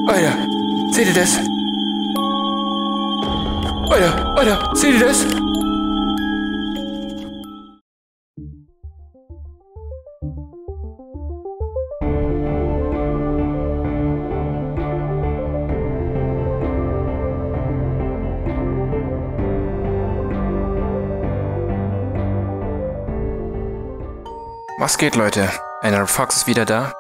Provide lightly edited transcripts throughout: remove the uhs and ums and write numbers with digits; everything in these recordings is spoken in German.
Alter, seht ihr das? Alter, seht ihr das? Was geht, Leute? Einer Fox ist wieder da.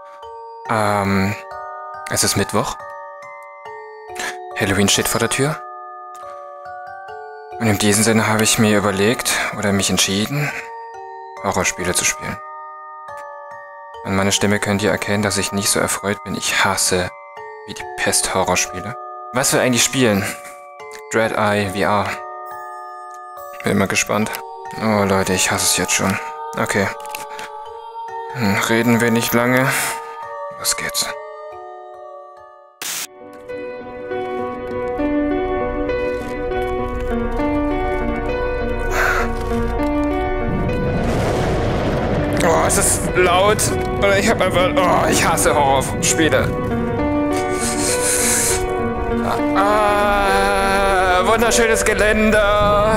Es ist Mittwoch. Halloween steht vor der Tür. Und in diesem Sinne habe ich mir überlegt oder mich entschieden, Horrorspiele zu spielen. An meiner Stimme könnt ihr erkennen, dass ich nicht so erfreut bin. Ich hasse wie die Pest Horrorspiele. Was wir eigentlich spielen? Dread Eye VR. Bin mal gespannt. Oh Leute, ich hasse es jetzt schon. Okay. Reden wir nicht lange. Los geht's. Oh, es ist laut. Oder ich hab einfach... Oh, ich hasse Horrorspiele. Wunderschönes Geländer.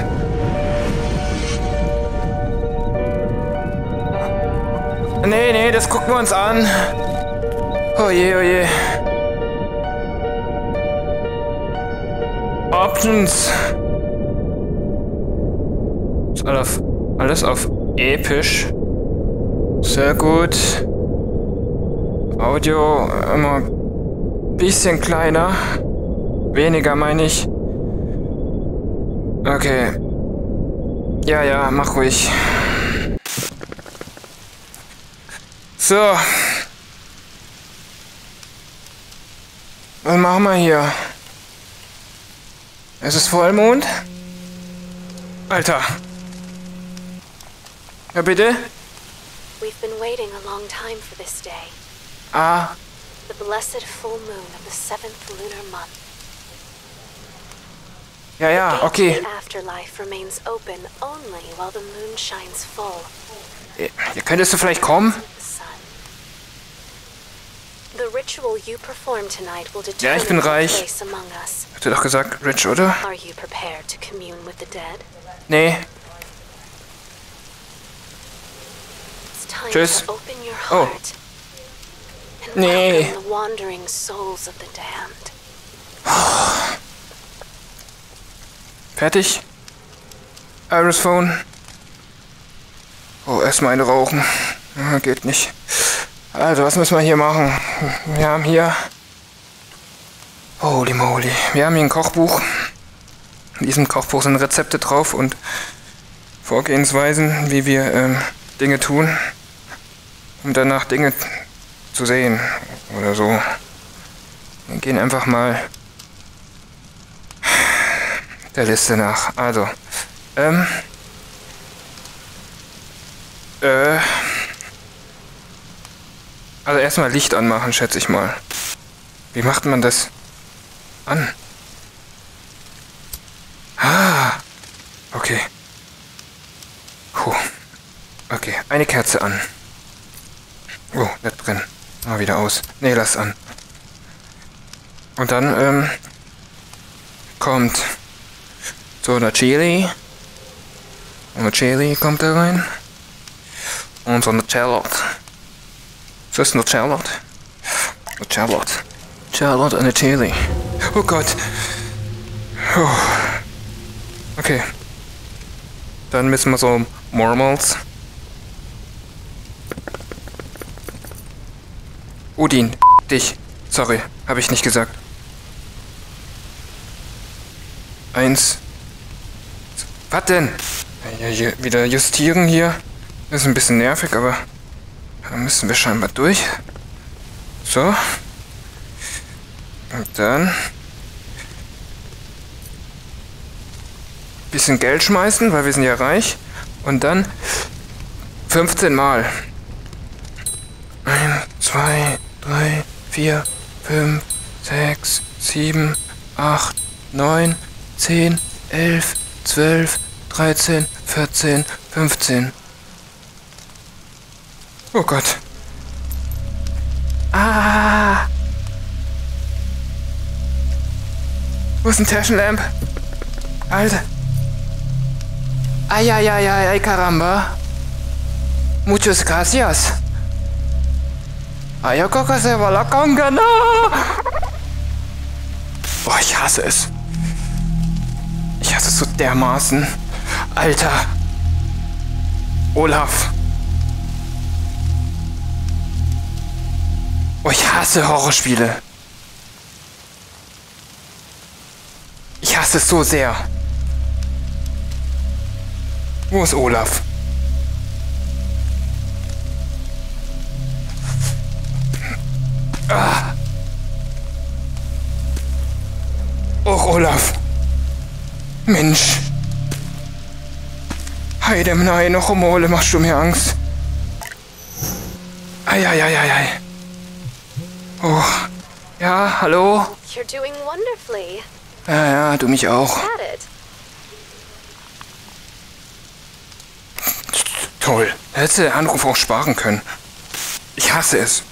Nee, das gucken wir uns an. Oh je. Options. Ist alles auf episch. Sehr gut. Audio immer ein bisschen kleiner. Weniger meine ich. Okay. Ja, mach ruhig. So. Was machen wir hier? Es ist Vollmond? Alter. Ja, bitte? We've been waiting a long time for this day. Ah. The blessed full moon of the 7th lunar month. Ja, okay. The afterlife remains open only while the moon shines full. Könntest du vielleicht kommen? The ritual you perform tonight will Ja, ich bin determine reich. your place among us. Hast du doch gesagt, rich, oder? Are you prepared to commune with the dead? Nee. It's time Tschüss. to open your Oh. heart and Nee. welcome the wandering souls of the damned. Fertig? Iris Phone. Oh, erstmal eine rauchen. Geht nicht. Also, was müssen wir hier machen? Wir haben hier... Holy moly. Wir haben hier ein Kochbuch. In diesem Kochbuch sind Rezepte drauf und Vorgehensweisen, wie wir Dinge tun, um danach Dinge zu sehen oder so. Wir gehen einfach mal der Liste nach. Also, also erstmal Licht anmachen, schätze ich mal. Wie macht man das an? Ah, okay. Puh. Okay, eine Kerze an. Oh, nicht drin. Mal wieder aus. Nee, lass an. Und dann, kommt so eine Chili. Und eine Chili kommt da rein. Und so eine Charlotte. Das ist eine Charlotte. Eine Charlotte. Charlotte und eine Chili. Oh Gott. Oh. Okay. Dann müssen wir so Mormals. Udin, dich. Sorry, habe ich nicht gesagt. 1. Was denn? Ja, hier wieder justieren hier. Das ist ein bisschen nervig, aber da müssen wir scheinbar durch. So. Und dann bisschen Geld schmeißen, weil wir sind ja reich. Und dann 15 Mal. 1, 2, 3, 4, 5, 6, 7, 8, 9, 10, 11, 12, 13, 14, 15. Oh Gott. Ah! Wo ist ein Taschenlamp? Alter. Ay, caramba. Muchas gracias. Ayakaka se va la congana. Boah, ich hasse es. Ich hasse es so dermaßen. Alter. Olaf. Oh, ich hasse Horrorspiele. Ich hasse es so sehr. Wo ist Olaf? Ah. Och, Olaf. Mensch. Heide, nein, noch Mole, machst du mir Angst. Ei. Oh. Ja, hallo? You're doing wonderfully. Ja, du mich auch. Got it. Toll. Hättest du den Anruf auch sparen können. Ich hasse es.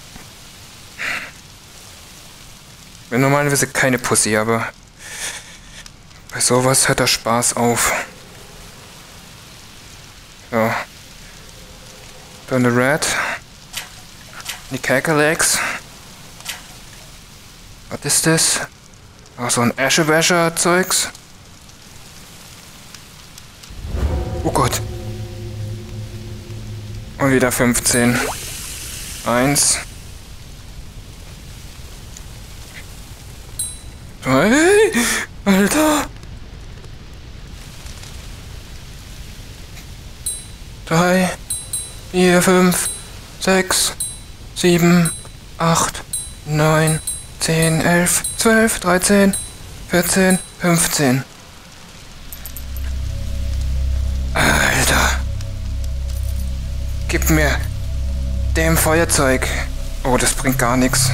Bin normalerweise keine Pussy, aber bei sowas hört der Spaß auf. So. Dann the Red. Die Cackalax. Was ist das? Auch so ein Aschewäscher-Zeugs. Oh Gott. Und wieder 15. 1. 2. Alter. 3, 4, 5, 6, 7, 8, 9, 10, 11, 12, 13, 14, 15. Alter. Gib mir dem Feuerzeug. Oh, das bringt gar nichts.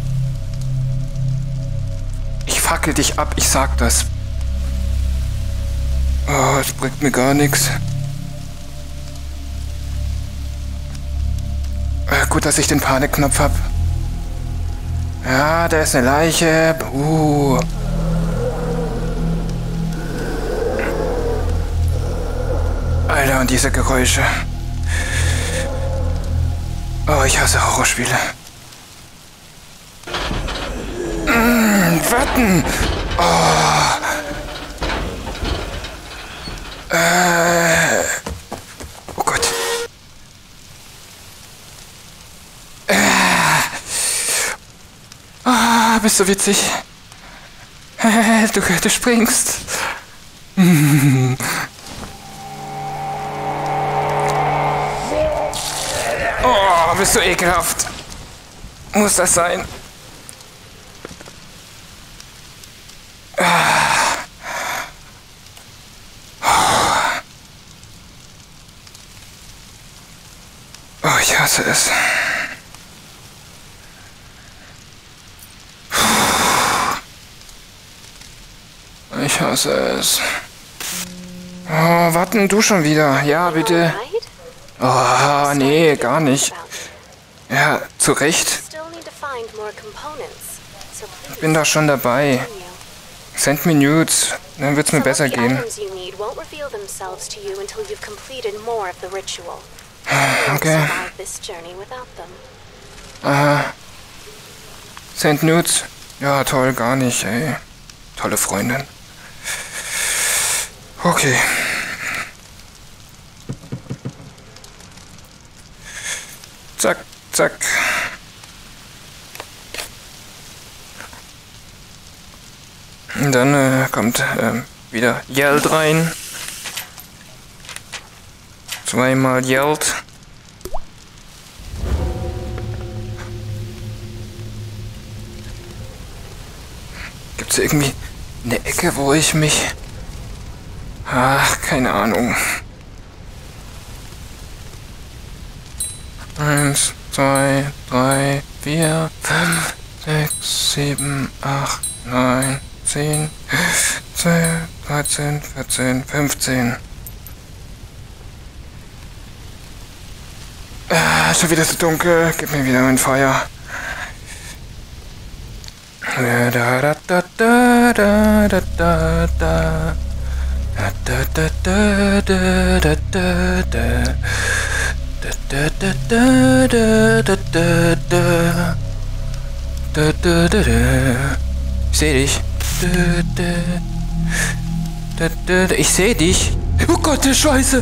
Ich fackel dich ab, ich sag das. Oh, das bringt mir gar nichts. Gut, dass ich den Panikknopf hab. Ja, da ist eine Leiche. Alter, und diese Geräusche. Oh, ich hasse Horrorspiele. Warten! Oh. Oh Gott. Bist du witzig? Du springst. Oh, bist du ekelhaft. Muss das sein? Oh, ich hasse es. Ich hasse es. Oh, warten, du schon wieder. Ja, bitte. Oh, nee, gar nicht. Ja, zu Recht. Ich bin doch schon dabei. Send me nudes, dann wird's mir besser gehen. Okay. Aha. Send nudes? Ja, toll, gar nicht, ey. Tolle Freundin. Okay. Zack, zack. Und dann kommt wieder Yeld rein. Zweimal Yeld. Gibt's irgendwie eine Ecke, wo ich mich... Ach, keine Ahnung. 1, 2, 3, 4, 5, 6, 7, 8, 9, 10, 12, 13, 14, 15. Schon wieder so dunkel. Gib mir wieder mein Feuer. Da da da da da da da da da. Da da da da da da da da. Da da da da da da da. Da da da da. Ich seh dich. Da da. Da da da. Ich seh dich. Oh Gott, der Scheiße.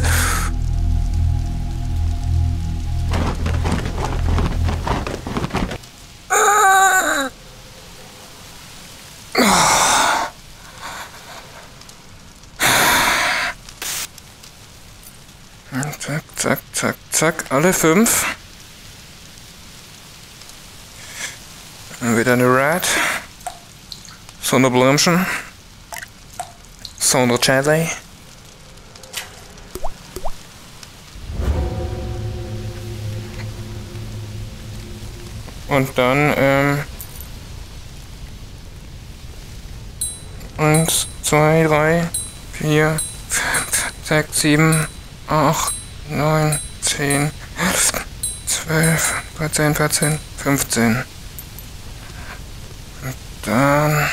Zack, zack, zack, zack. Alle 5. Und wieder eine Rat. Zonder Blümchen. Zonder Chili. Und dann, 1, 2, 3, 4, 5, 6, 7, 8, 9, 10, 11, 12, 13, 14, 15. Und dann...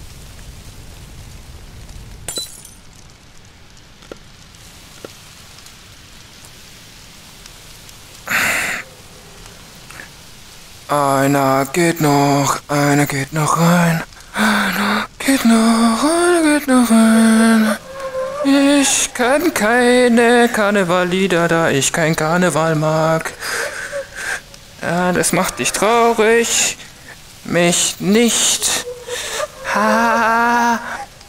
Einer geht noch rein. Einer geht noch rein. Ich kann keine Karnevallieder, da ich kein Karneval mag. Ja, das macht dich traurig. Mich nicht. Ha.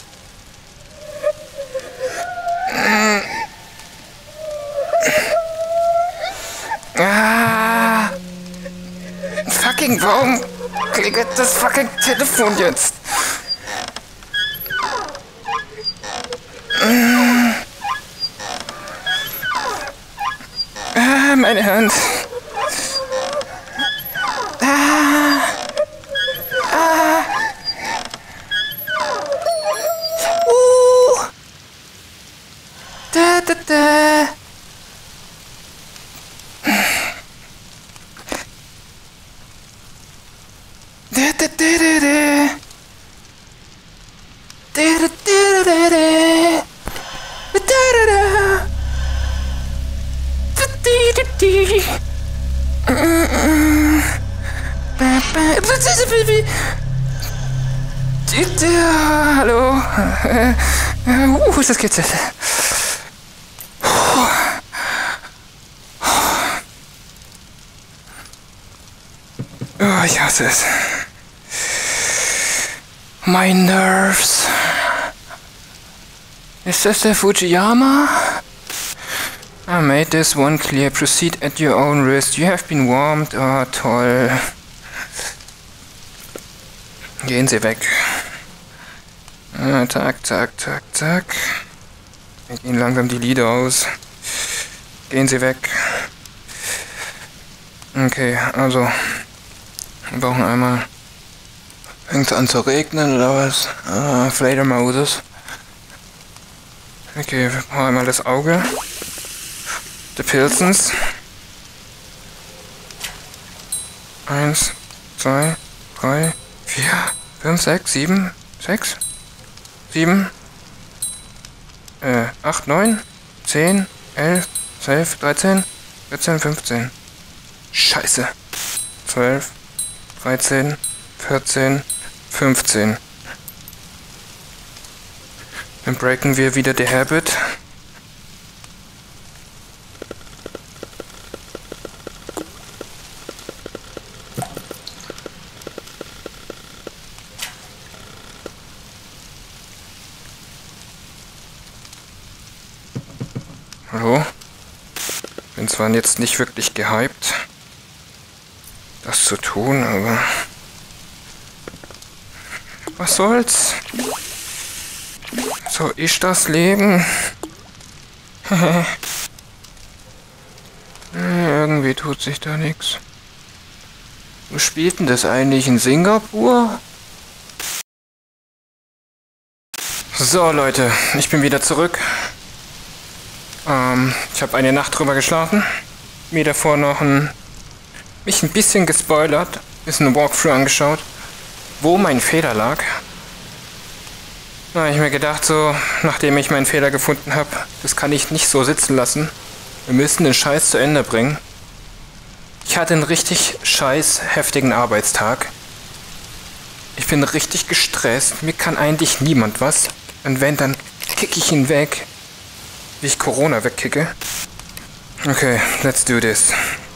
Ah. Fucking, warum klingelt das fucking Telefon jetzt? Ah, meine Hand. Ah. Ah. Da, da, da. Da, da, da, da, da. Da, da, da, da, da. Hallo. Ist das kitzelt. Oh, ich hasse es. My nerves. Ist das der Fujiyama? I made this one clear. Proceed at your own risk. You have been warmed. Oh, toll. Gehen Sie weg. Ah, zack, zack, zack, zack. Wir gehen langsam die Lieder aus. Gehen Sie weg. Okay, also. Wir brauchen einmal... Fängt es an zu regnen oder was? Ah, Fledermauses. Okay, wir brauchen einmal das Auge. The Pilsens. 1, 2, 3, 4, 5, 6, 7, 6, 7, 8, 9, 10, 11, 12, 13, 14, 15. Scheiße. 12, 13, 14, 15. Dann breaken wir wieder die Habit. Hallo? Bin zwar jetzt nicht wirklich gehypt, das zu tun, aber was soll's? So ist das Leben. Irgendwie tut sich da nichts. Wo spielt denn das eigentlich? In Singapur? So Leute, ich bin wieder zurück. Ich habe eine Nacht drüber geschlafen. Mir davor noch mich ein bisschen gespoilert. Bisschen ein Walkthrough angeschaut. wo mein Fehler lag? Da habe ich mir gedacht, so, nachdem ich meinen Fehler gefunden habe, das kann ich nicht so sitzen lassen. Wir müssen den Scheiß zu Ende bringen. Ich hatte einen richtig scheiß heftigen Arbeitstag. Ich bin richtig gestresst. Mir kann eigentlich niemand was. Und wenn, dann kicke ich ihn weg. Wie ich Corona wegkicke. Okay, let's do this.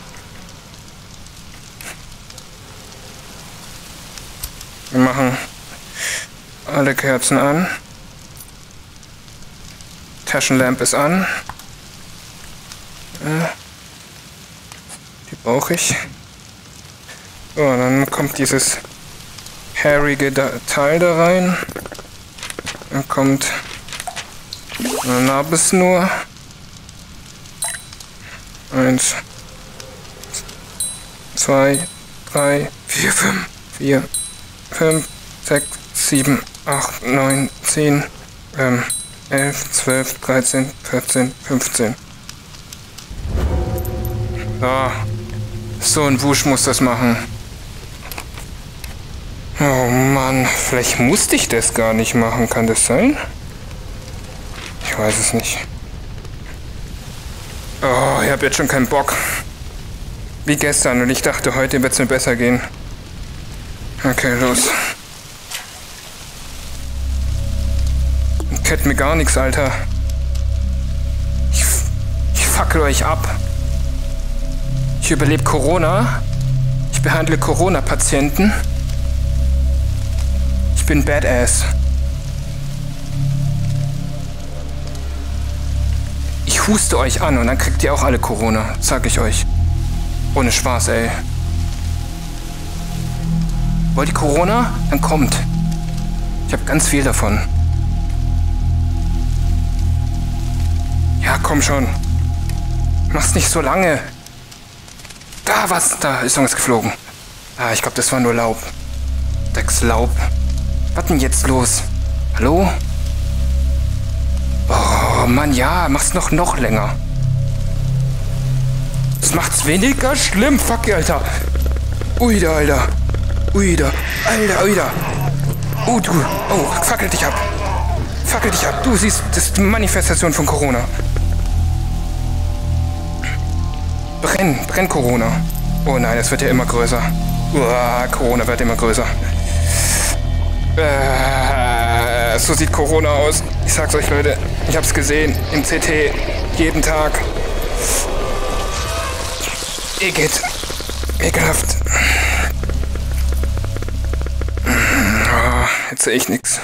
Wir machen alle Kerzen an. Taschenlampe ist an. Die brauche ich. So, dann kommt dieses haarige Teil da rein. Dann kommt eine Nabelschnur. 1, 2, 3, 4, 5, 6, 7, 8, 9, 10, 11, 12, 13, 14, 15. So ein Wusch muss das machen. Oh Mann, vielleicht musste ich das gar nicht machen. Kann das sein? Ich weiß es nicht. Oh, ich habe jetzt schon keinen Bock. Wie gestern und ich dachte, heute wird es mir besser gehen. Okay, los. Kennt mir gar nichts, Alter. Ich fackel euch ab. Ich überlebe Corona. Ich behandle Corona-Patienten. Ich bin Badass. Ich huste euch an und dann kriegt ihr auch alle Corona, sag ich euch. Ohne Spaß, ey. Wollt ihr Corona? Dann kommt. Ich habe ganz viel davon. Ja, komm schon. Mach's nicht so lange. Da, was? Da ist irgendwas geflogen. Ah, ich glaube, das war nur Laub. Dreckslaub. Was denn jetzt los? Hallo? Oh, Mann, ja, mach's noch länger. Das macht's weniger schlimm. Fuck, Alter. Ui, da, Alter. Ui, da. Alter, ui, da. Oh, du. Oh, fackel dich ab. Fackel dich ab. Du siehst, das ist die Manifestation von Corona. Brenn Corona. Oh nein, das wird ja immer größer. Uah, Corona wird immer größer. So sieht Corona aus. Ich sag's euch, Leute. Ich hab's gesehen. Im CT. Jeden Tag. Ekelhaft. Oh, jetzt sehe ich nichts.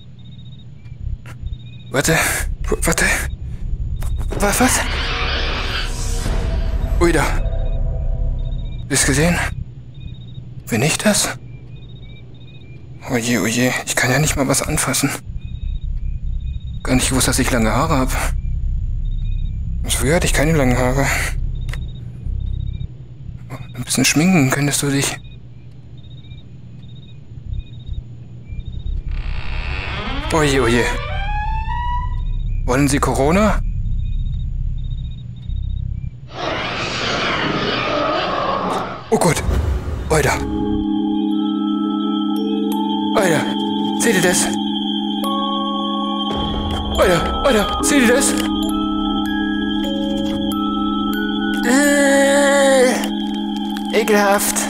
Warte. Was? Ui, da. Bist gesehen? Bin ich das? Oje. Ich kann ja nicht mal was anfassen. Gar nicht gewusst, dass ich lange Haare habe. Früher hatte ich keine langen Haare. Ein bisschen schminken könntest du dich. Oje. Wollen Sie Corona? Oh Gott. Alter. Seht ihr das? Alter, seht ihr das? Ekelhaft.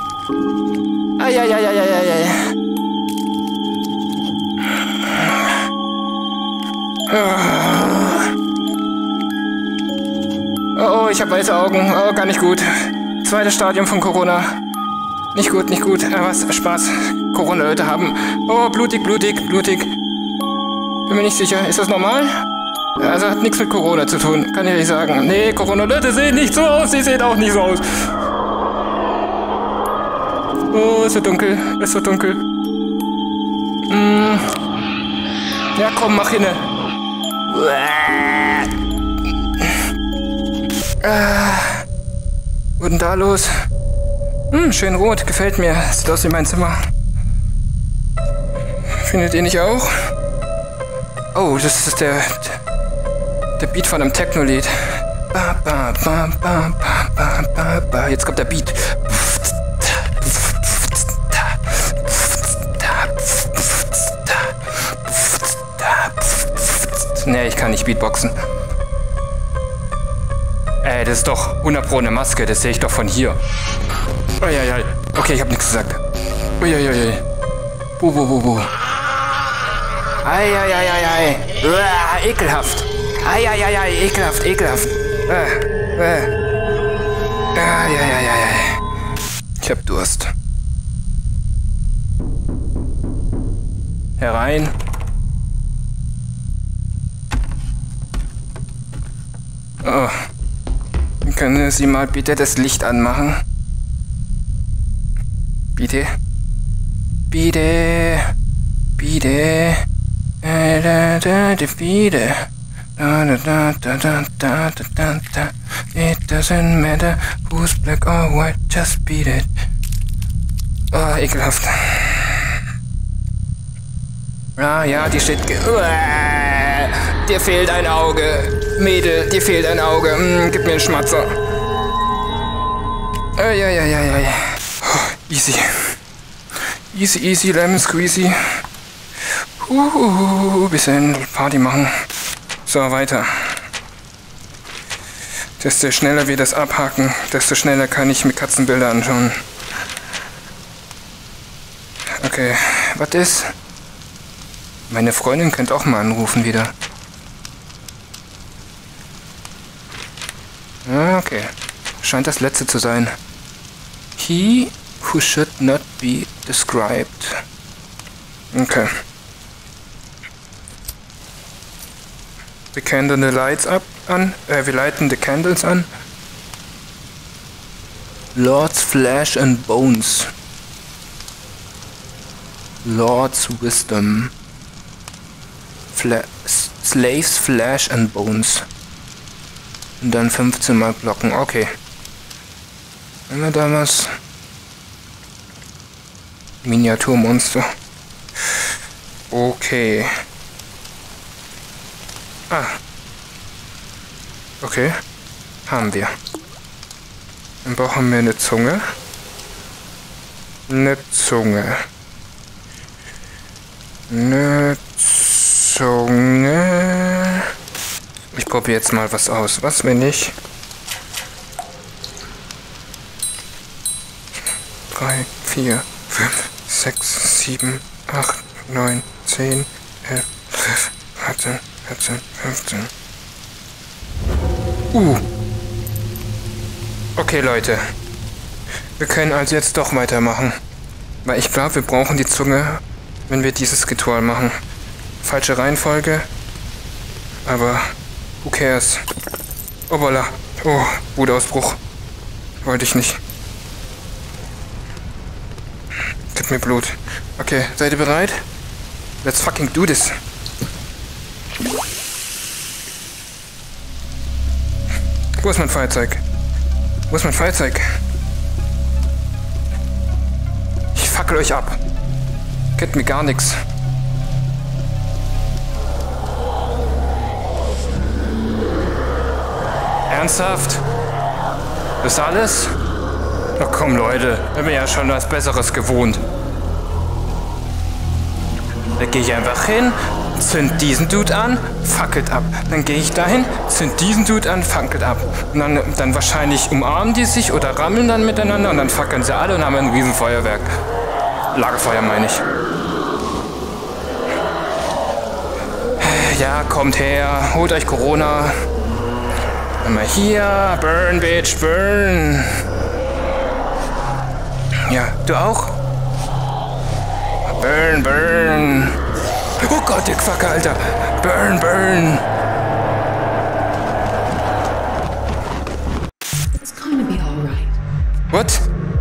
Oh, ich habe weiße Augen. Oh, gar nicht gut. Zweites Stadium von Corona. Nicht gut. Was? Spaß. Corona-Leute haben. Oh, blutig. Bin mir nicht sicher. Ist das normal? Also hat nichts mit Corona zu tun. Kann ich nicht sagen. Nee, Corona-Leute sehen nicht so aus. Sie sehen auch nicht so aus. Oh, es wird dunkel. Ja, komm, mach hinne. Was denn da los? Schön rot, gefällt mir. Sieht aus wie mein Zimmer. Findet ihr nicht auch? Oh, das ist der Beat von einem Techno-Lied. Jetzt kommt der Beat. kann nicht Beatboxen. Das ist doch 100 Pro eine Maske, das sehe ich doch von hier. Uiuiui. Okay, ich habe nichts gesagt. Uiuiui. Buh. Eieieiei. Ekelhaft. Eieiei, ekelhaft. Eieiei. Ich hab Durst. Herein. Oh. Können Sie mal bitte das Licht anmachen? Bitte. Bitte. It doesn't matter who's black or white, just beat it. Oh, ekelhaft. Ja, die steht... Dir fehlt ein Auge. Mädel, dir fehlt ein Auge. Gib mir einen Schmatzer. Ja. Easy. Easy, Lemon Squeezy. Bisschen Party machen. So, weiter. Desto schneller wir das abhaken, desto schneller kann ich mir Katzenbilder anschauen. Okay, was ist? Meine Freundin könnte auch mal anrufen wieder. Okay, scheint das letzte zu sein. He who should not be described. Okay. Wir candlen the lights an. Wir lighten the candles an. Lord's flesh and bones. Lord's wisdom. Slaves flesh and bones. Und dann 15 Mal Glocken. Okay. Haben wir da was? Miniaturmonster. Okay. Okay. Haben wir. Dann brauchen wir eine Zunge. Eine Zunge. Ich probiere jetzt mal was aus. Was, wenn ich... 3, 4, 5, 6, 7, 8, 9, 10, 11, 12, 13, 15. Okay, Leute. Wir können also jetzt doch weitermachen. Weil ich glaube, wir brauchen die Zunge, wenn wir dieses Ritual machen. Falsche Reihenfolge. Aber who cares? Oh, voilà. Oh, Wutausbruch. Wollte ich nicht. Gib mir Blut. Okay, seid ihr bereit? Let's fucking do this. Wo ist mein Feuerzeug? Wo ist mein Feuerzeug? Ich fackel euch ab. Kennt mir gar nichts. Ernsthaft? Das alles? Na komm, Leute. Ich bin ja schon was Besseres gewohnt. Da gehe ich einfach hin, zünd diesen Dude an, fackelt ab. Dann gehe ich dahin, zünd diesen Dude an, fackelt ab. Und dann wahrscheinlich umarmen die sich oder rammeln dann miteinander und dann fackeln sie alle und haben ein Riesenfeuerwerk. Lagerfeuer meine ich. Ja, kommt her, holt euch Corona. Mal hier, burn, bitch, burn. Ja, du auch? Burn, burn. Oh Gott, der Quacker, Alter. Burn, burn. It's gonna be all right. What?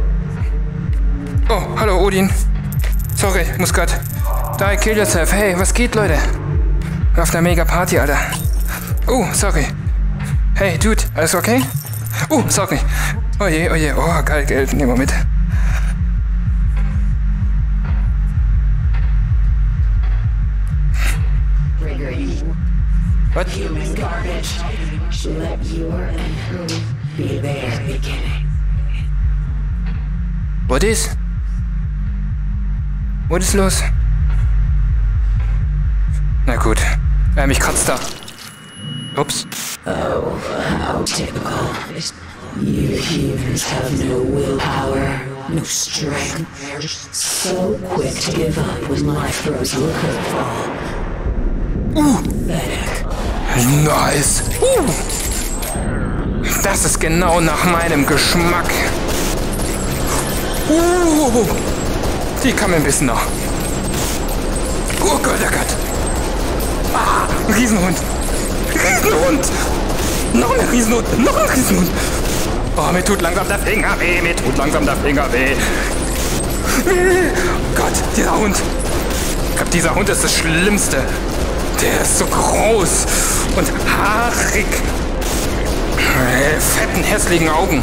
Oh, hallo Odin. Sorry, muss grad. Die, kill yourself. Hey, was geht, Leute? Auf einer mega Party, Alter. Oh, sorry. Hey, Dude, alles okay? Oh, sorry. Oh je, oh je. Oh, geil, Geld. Nehmen wir mit. What? Human garbage. Let your and who be their beginning. What is? Was ist los? Na gut. Mich kratzt da. Ups. Oh, how typical. You humans have no willpower, no strength. So quick to give up when life throws you a curveball. Pathetic. Nice. Das ist genau nach meinem Geschmack. Die kam ein bisschen noch. Oh Gott, oh Gott. Ah, ein Riesenhund. Riesenhund. Noch ein Riesenhund. Noch ein Riesenhund. Oh, mir tut langsam der Finger weh. Mir tut langsam der Finger weh. Gott, dieser Hund. Ich glaube, dieser Hund ist das Schlimmste. Der ist so groß und haarig. Fetten, hässlichen Augen.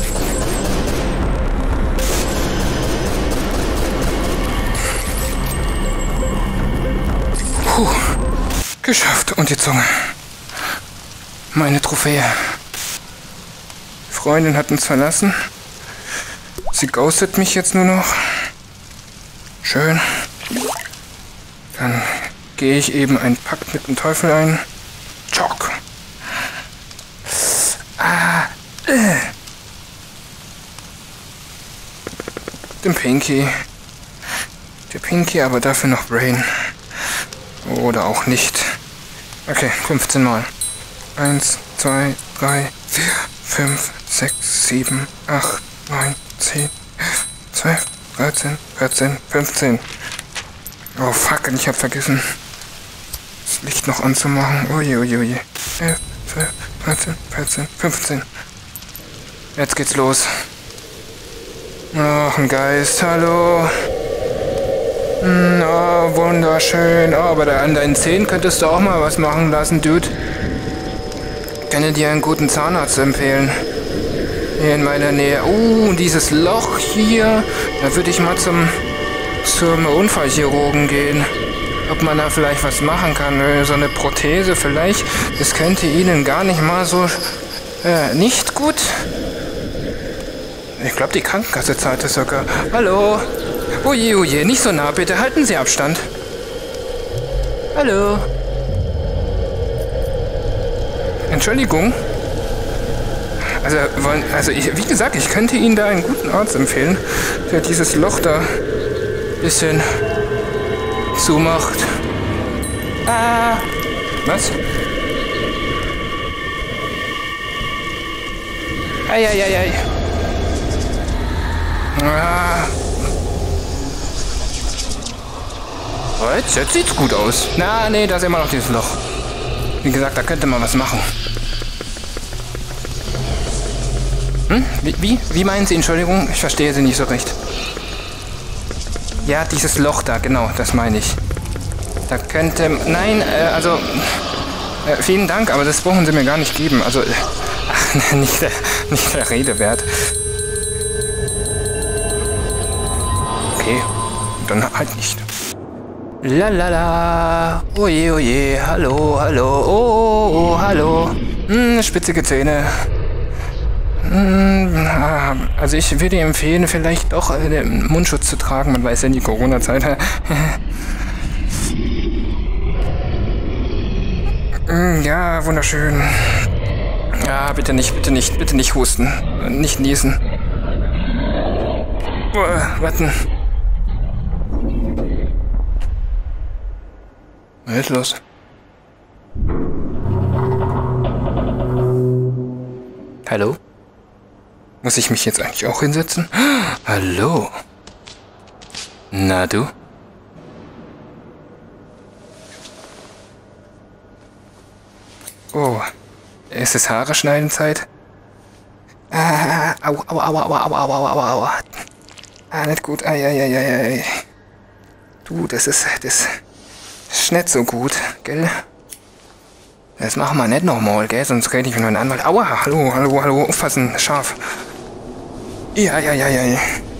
Puh. Geschafft. Und die Zunge. Meine Trophäe. Die Freundin hat uns verlassen. Sie ghostet mich jetzt nur noch. Schön. Dann gehe ich eben einen Pakt mit dem Teufel ein. Chock. Den Pinky. Der Pinky, aber dafür noch Brain. Oder auch nicht. Okay, 15 Mal. 1, 2, 3, 4, 5, 6, 7, 8, 9, 10, 12, 13, 14, 15. Oh fuck, ich hab vergessen, das Licht noch anzumachen. Oje, oje, oje. 11, 12, 13, 14, 15. Jetzt geht's los. Ach, ein Geist, hallo. Oh, wunderschön. Oh, aber an deinen Zähnen könntest du auch mal was machen lassen, Dude. Ich kann dir einen guten Zahnarzt empfehlen. Hier in meiner Nähe. Dieses Loch hier. Da würde ich mal zum Unfallchirurgen gehen. Ob man da vielleicht was machen kann. So eine Prothese vielleicht. Das könnte Ihnen gar nicht mal so nicht gut. Ich glaube, die Krankenkasse zahlt das sogar. Hallo. Oje, oje, nicht so nah, bitte. Halten Sie Abstand. Hallo. Entschuldigung. Wie gesagt, ich könnte Ihnen da einen guten Arzt empfehlen, der dieses Loch da ein bisschen zumacht. Was? Eieiei. Jetzt sieht's gut aus. Nee, da ist immer noch dieses Loch. Wie gesagt, da könnte man was machen. Wie meinen Sie, Entschuldigung? Ich verstehe Sie nicht so recht. Ja, dieses Loch da, genau, das meine ich. Da könnte... Nein, vielen Dank, aber das brauchen Sie mir gar nicht geben. Also, nicht der Rede wert. Okay, dann halt nicht. Lalala, oje, oje, hallo, oh, hallo. Spitzige Zähne. Also ich würde empfehlen, vielleicht doch den Mundschutz zu tragen. Man weiß ja in die Corona-Zeit. Ja, wunderschön. Ja, bitte nicht husten. Nicht niesen. Warten. Was ist los? Hallo? Muss ich mich jetzt eigentlich auch hinsetzen? Hallo? Na du? Oh, ist es Haare schneiden Zeit? Aua. Nicht gut. Ei. Du, das ist nicht so gut, gell? Das machen wir nicht nochmal, gell? Sonst rede ich mit meinem Anwalt. Aua, hallo, aufpassen, scharf. Ei.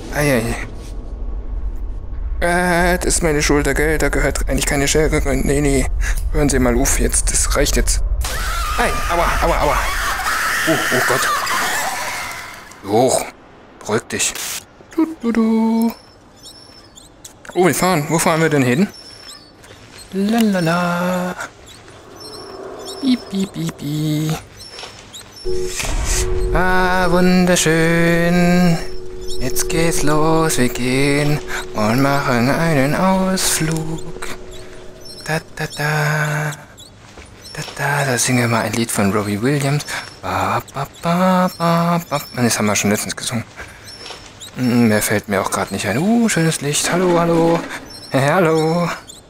Das ist meine Schulter, gell? Da gehört eigentlich keine Schere rein. Nee. Hören Sie mal auf jetzt, das reicht jetzt. Ei, aua. Oh Gott. Hoch, beruhig dich. Oh, wir fahren. Wo fahren wir denn hin? Lalala. Piep, piep, piep, piep. Ah, wunderschön. Jetzt geht's los, wir gehen und machen einen Ausflug. Da, da, da. Da, da, da singen wir mal ein Lied von Robbie Williams. Ba, ba, ba, ba, ba. Das haben wir schon letztens gesungen. Mehr fällt mir auch gerade nicht ein. Schönes Licht. Hallo, hallo. Hallo.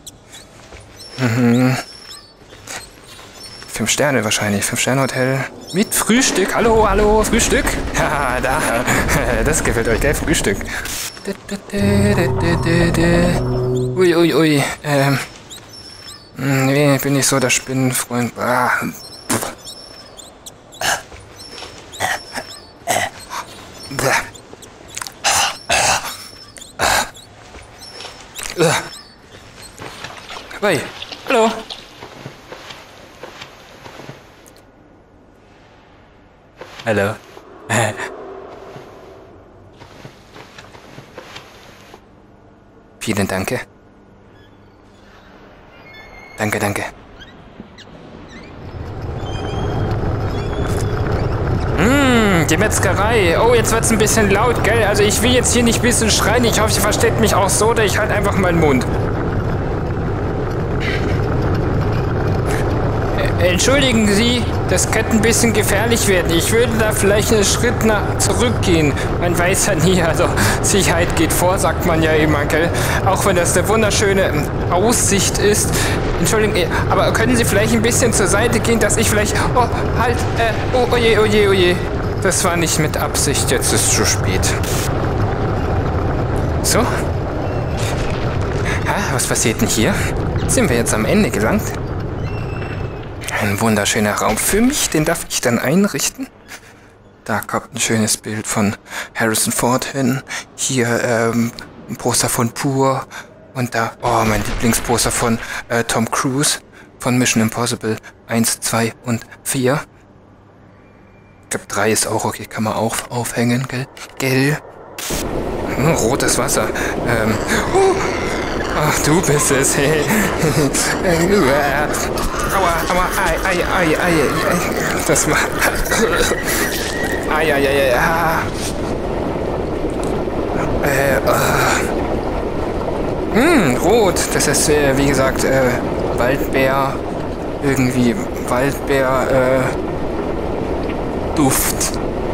5 Sterne wahrscheinlich. 5-Sterne-Hotel. Mit Frühstück. Hallo, hallo. Frühstück. Haha, da. Das gefällt euch, gell? Frühstück. Ui, ui, ui. Nee, bin ich so der Spinnenfreund. Hey, hallo. Hallo. Vielen Dank. Danke, danke. Die Metzgerei. Oh, jetzt wird's ein bisschen laut, gell? Also ich will jetzt hier nicht ein bisschen schreien. Ich hoffe, ihr versteht mich auch so, oder ich halte einfach meinen Mund. Entschuldigen Sie, das könnte ein bisschen gefährlich werden. Ich würde da vielleicht einen Schritt zurückgehen. Man weiß ja nie, also Sicherheit geht vor, sagt man ja immer, gell? Auch wenn das eine wunderschöne Aussicht ist. Entschuldigen, aber können Sie vielleicht ein bisschen zur Seite gehen, dass ich vielleicht... Oh, halt, oh je, oh je, oh je. Das war nicht mit Absicht, jetzt ist es zu spät. So. Was passiert denn hier? Sind wir jetzt am Ende gelangt? Ein wunderschöner Raum für mich, den darf ich dann einrichten. Da kommt ein schönes Bild von Harrison Ford hin. Hier ein Poster von Pur. Und da, oh, mein Lieblingsposter von Tom Cruise von Mission Impossible 1, 2 und 4. Ich glaube 3 ist auch okay, kann man auch aufhängen, gell? Rotes Wasser. Ach, du bist es. Aua, aua, ei. Das war... Ei. Rot. Das ist, wie gesagt, Waldbeer. Irgendwie Waldbeer, Duft.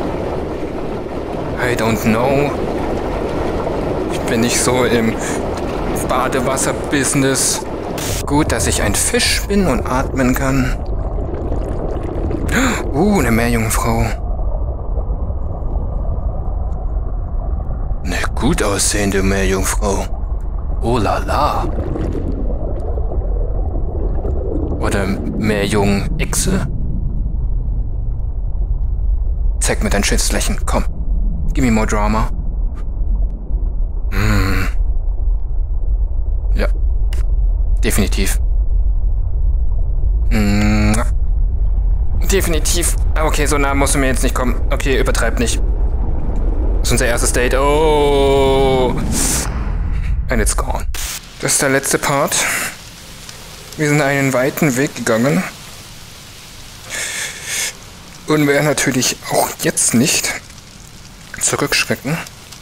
I don't know. Ich bin nicht so im Badewasser-Business. Gut, dass ich ein Fisch bin und atmen kann. Eine Meerjungfrau. Eine gut aussehende Meerjungfrau. Oh la la. Oder Meerjungechse. Zeig mir dein schönes Lächeln, komm. Give me more drama. Ja. Definitiv. Definitiv. Okay, so nah musst du mir jetzt nicht kommen. Okay, übertreib nicht. Das ist unser erstes Date. Oh. And it's gone. Das ist der letzte Part. Wir sind einen weiten Weg gegangen. Und werden natürlich auch jetzt nicht zurückschrecken.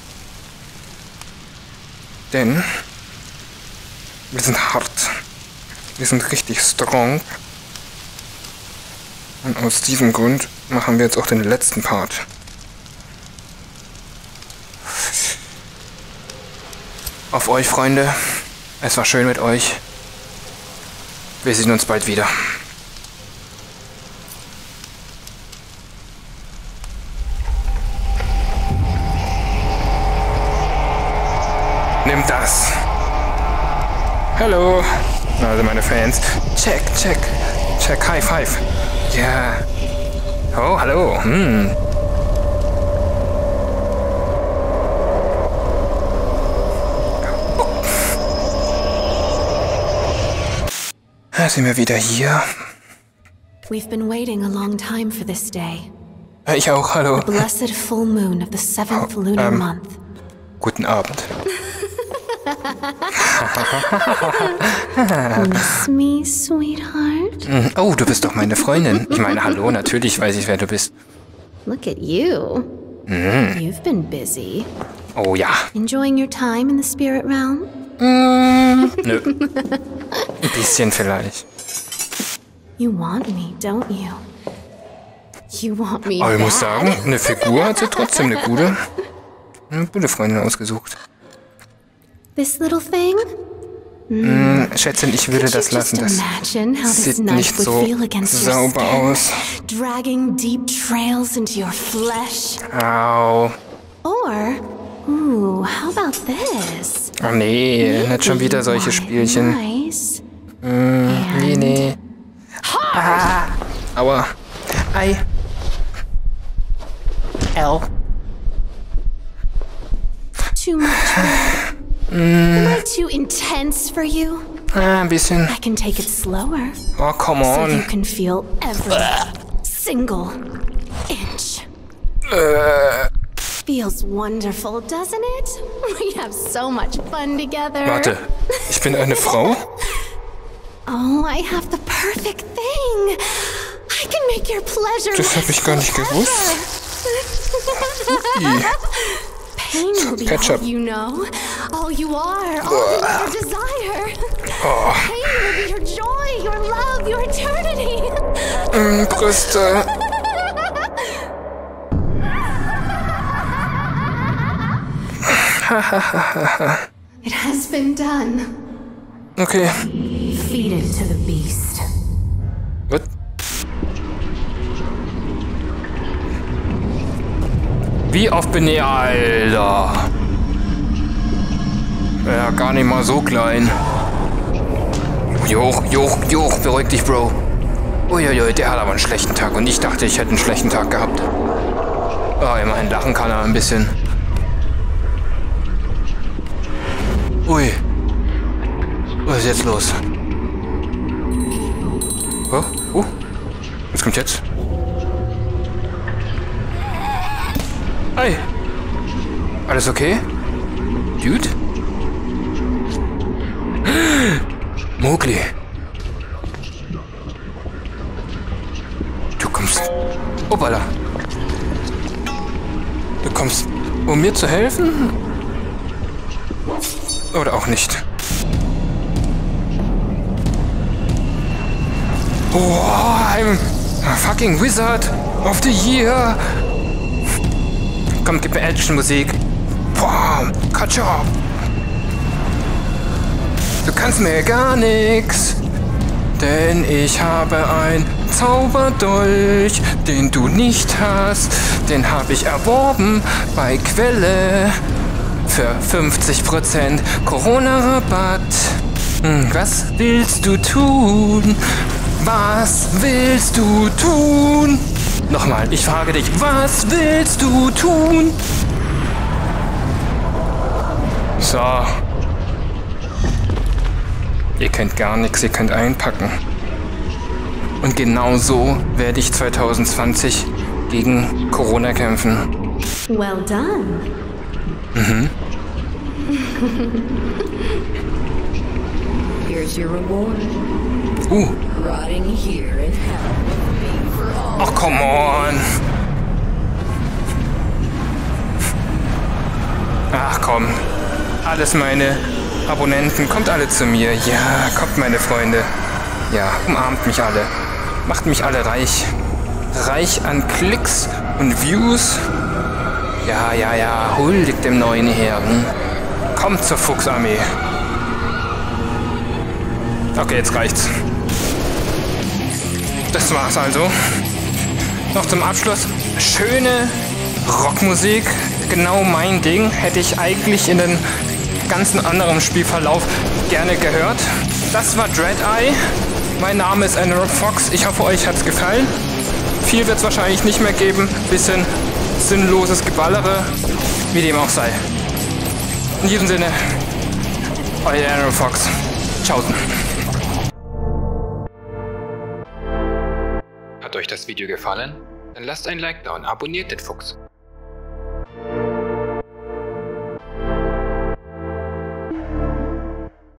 Denn wir sind hart. Wir sind richtig strong. Und aus diesem Grund machen wir jetzt auch den letzten Part. Auf euch, Freunde. Es war schön mit euch. Wir sehen uns bald wieder. Nimm das. Hallo. Also meine Fans. Check. High five. Ja. Oh, hallo. Da sind wir wieder hier. We've been waiting a long time for this day. Ich auch, hallo. The blessed full moon of the 7th lunar month. Guten Abend. Miss me, sweetheart? Oh, du bist doch meine Freundin. Ich meine, hallo, natürlich weiß ich, wer du bist. Look at you. You've been busy. Oh ja. Enjoying your time in the spirit realm? Nö. Ein bisschen vielleicht. You want me, don't you? You want me Aber ich muss bad. sagen, eine Figur hat sie trotzdem eine gute Freundin ausgesucht. This little thing? Schätzchen, ich würde Could you das lassen. just Das imagine how this sieht knife nicht would so feel against your sauber skin, aus. dragging deep trails into your flesh? Au. Or, ooh, how about this? Oh nee, nicht schon wieder solche Spielchen. Nice. Nee. Ah. Aua. Ei. L. Too much work. Am I too intense for you? Ein bisschen. I can take it slower, Oh, come so you on. can feel every single inch. Feels wonderful, doesn't it? We have so much fun together. Warte, ich bin eine Frau? Oh, I have the perfect thing. I can make your pleasure Das hab ich gar nicht gewusst. Pain will be Ketchup. all you know, all you are, all you ever desire. Pain will be your joy, your love, your eternity. Brüste. It has been done. Okay. Feed it to the beast. What? Wie oft bin ich, Alter? Ja, gar nicht mal so klein. Joch, beruhig dich, Bro. Uiuiui, der hat aber einen schlechten Tag und ich dachte, ich hätte einen schlechten Tag gehabt. Oh, immerhin lachen kann er ein bisschen. Ui. Was ist jetzt los? Oh, was kommt jetzt? Hey! Alles okay? Dude? Mowgli. Du kommst... Hoppala. Du kommst, um mir zu helfen? Oder auch nicht. Oh, I'm a fucking Wizard of the Year. Komm, gib mir Action-Musik. Boah, Katja. Du kannst mir gar nix. Denn ich habe ein Zauberdolch, den du nicht hast. Den habe ich erworben bei Quelle. Für 50% Corona-Rabatt. Was willst du tun? Was willst du tun? Nochmal, ich frage dich, was willst du tun? So. Ihr könnt gar nichts, ihr könnt einpacken. Und genau so werde ich 2020 gegen Corona kämpfen. Well done. Here's your reward. Rotting here in hell for all. Ach, come on. Ach komm. Alles meine Abonnenten, kommt alle zu mir. Ja, kommt meine Freunde. Ja, umarmt mich alle. Macht mich alle reich. Reich an Klicks und Views. Ja, huldigt dem neuen Herren. Kommt zur Fuchsarmee. Okay, jetzt reicht's. Das war's also. Noch zum Abschluss. Schöne Rockmusik. Genau mein Ding. Hätte ich eigentlich in den ganzen anderen Spielverlauf gerne gehört. Das war Dread Eye. Mein Name ist Analog Fox. Ich hoffe, euch hat's gefallen. Viel wird's wahrscheinlich nicht mehr geben. Bisschen sinnloses Geballere. Wie dem auch sei. In diesem Sinne, euer Analog Fox. Tschaußen. Hat euch das Video gefallen? Dann lasst ein Like da und abonniert den Fuchs.